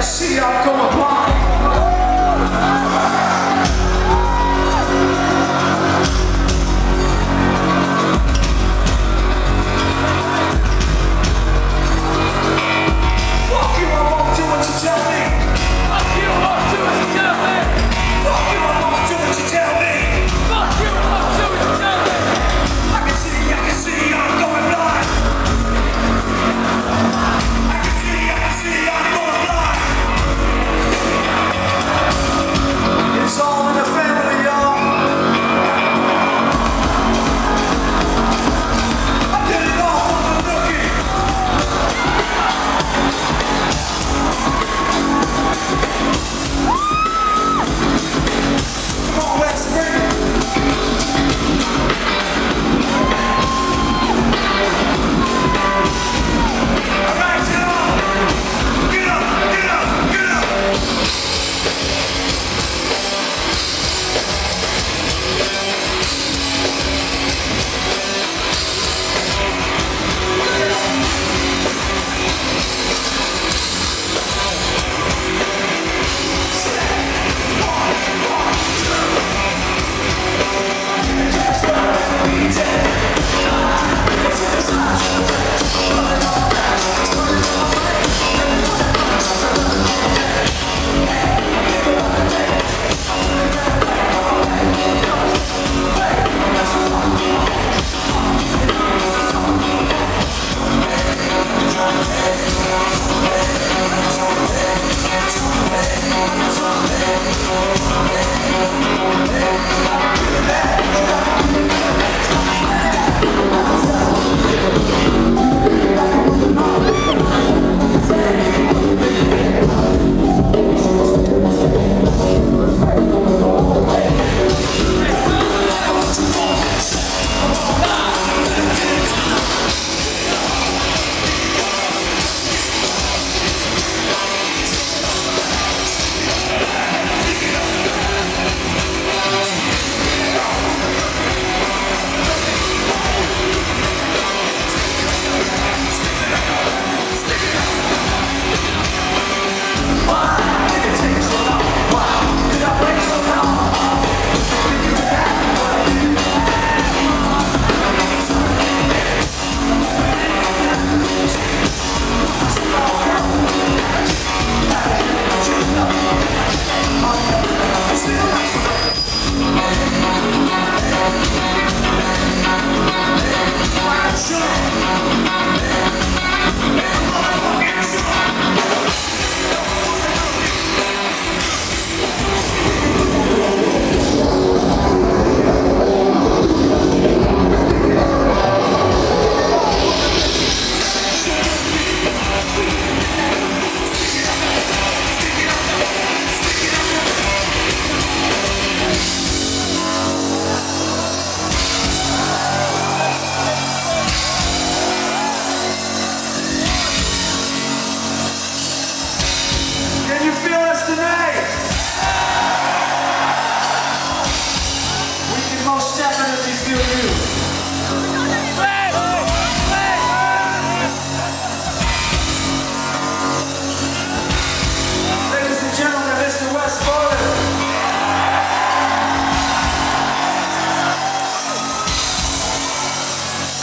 see I'm going blind. Fuck you, I won't do what you tell me. Fuck you, I won't do what you tell me. Fuck you, I won't do what you tell me. Fuck you, I won't do what you tell me. I can see I'm going blind. I can see I'm going blind. It's all in the family, y'all. I did it all for the Nookie. Come on, let's bring it. All right, y'all. Get up, get up, get up.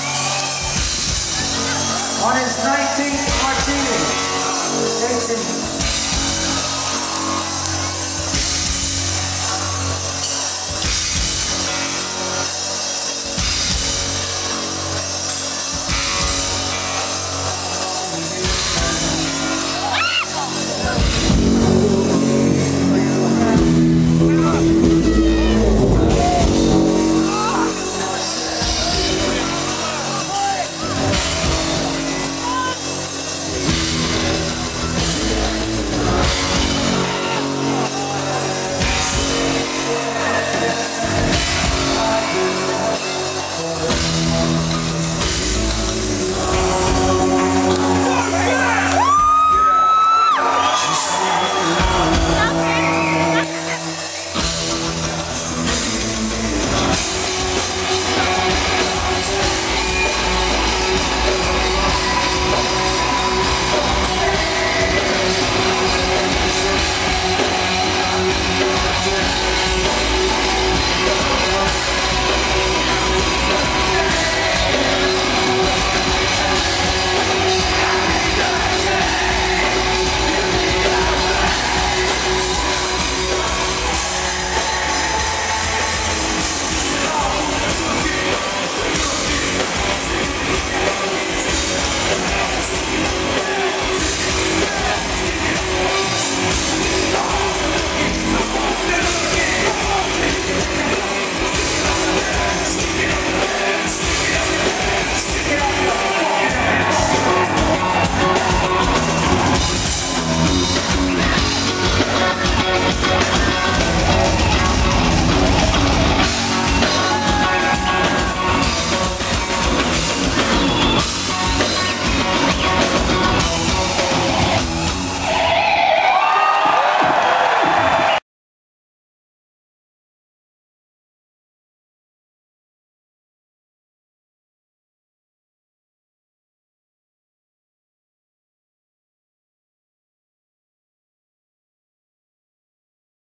On his 19th martini, Satan